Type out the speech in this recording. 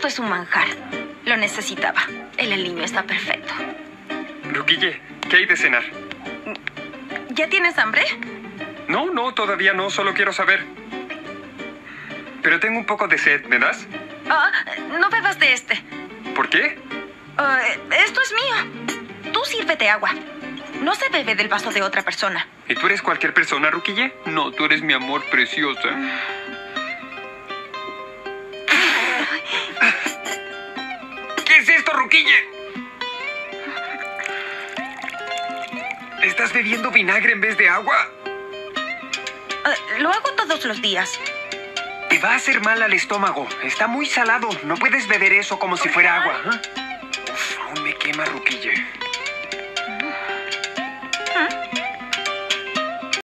Esto es un manjar. Lo necesitaba. El niño está perfecto. Ruquille, ¿qué hay de cenar? ¿Ya tienes hambre? No, todavía no. Solo quiero saber. Pero tengo un poco de sed, ¿me das? No bebas de este. ¿Por qué? Esto es mío. Tú sírvete agua. No se bebe del vaso de otra persona. ¿Y tú eres cualquier persona, Ruquille? No, tú eres mi amor preciosa. ¿Qué es esto, Ruquille? ¿Estás bebiendo vinagre en vez de agua? Lo hago todos los días. Te va a hacer mal al estómago. Está muy salado. No puedes beber eso como si fuera agua. Uf, aún me quema, Ruquille.